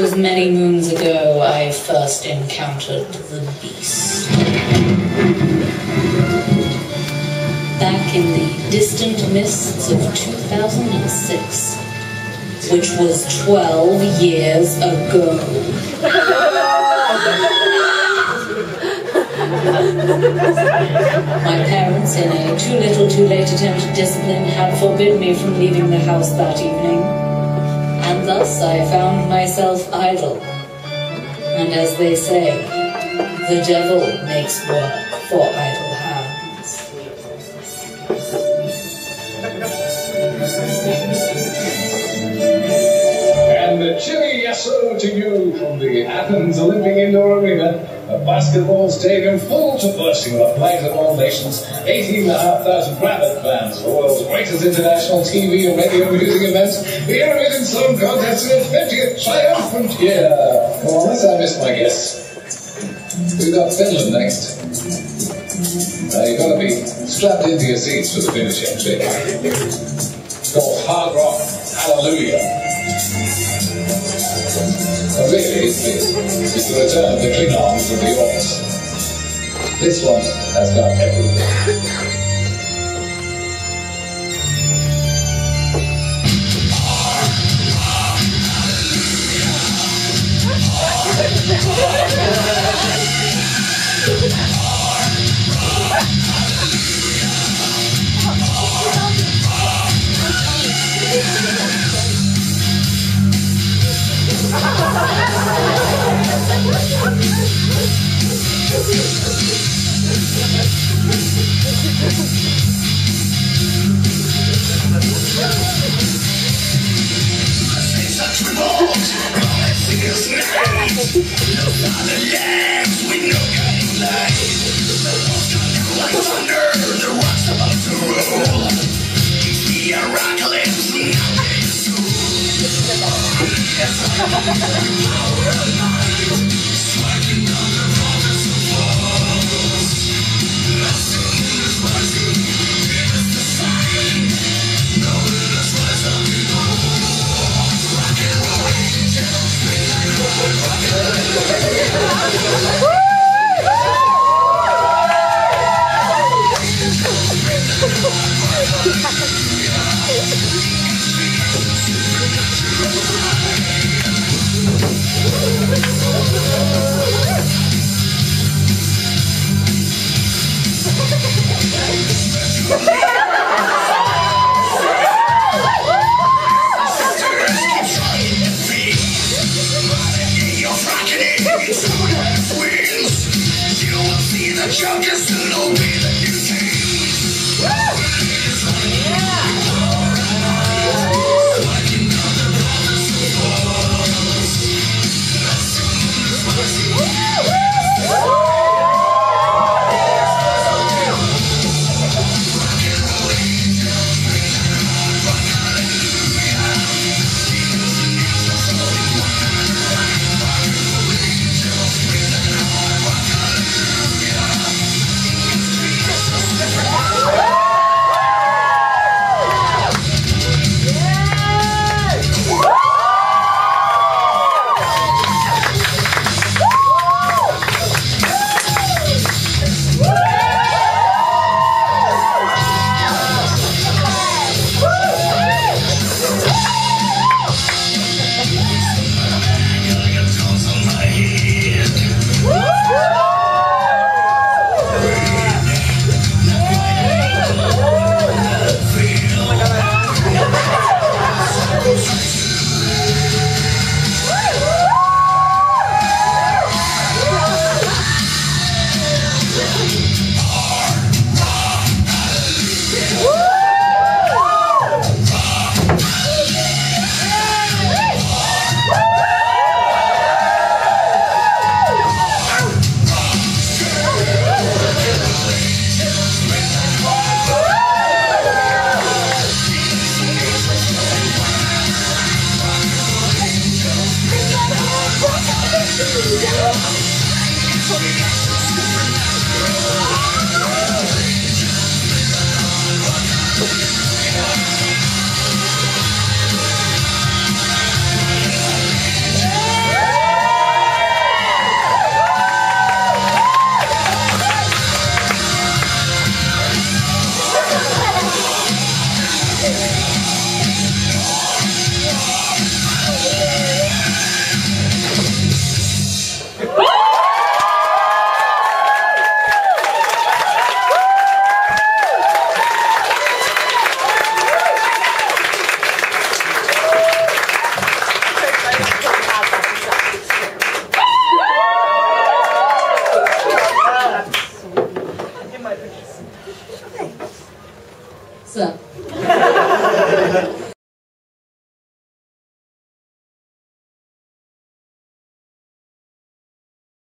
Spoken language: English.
was many moons ago I first encountered the beast. Back in the distant mists of 2006, which was 12 years ago. My parents, in a too little too late attempt at discipline, had forbidden me from leaving the house that evening, and thus I found myself idle. And as they say, the devil makes work for idle hands. And a chilly yes-sir to you from the Athens Olympic Indoor Arena, a basketball stadium full to bursting with a flags of all nations, 18,500 rabbit fans, the world's greatest international TV and radio music event, the Eurovision Song Contest in its 50th triumphant year. Well, unless I missed my guess. We've got Finland next. You've got to be strapped into your seats for the finishing trick. It's called Hard Rock Hallelujah. But really, it's the return of the Klingons and the Orcs. This one has got everything.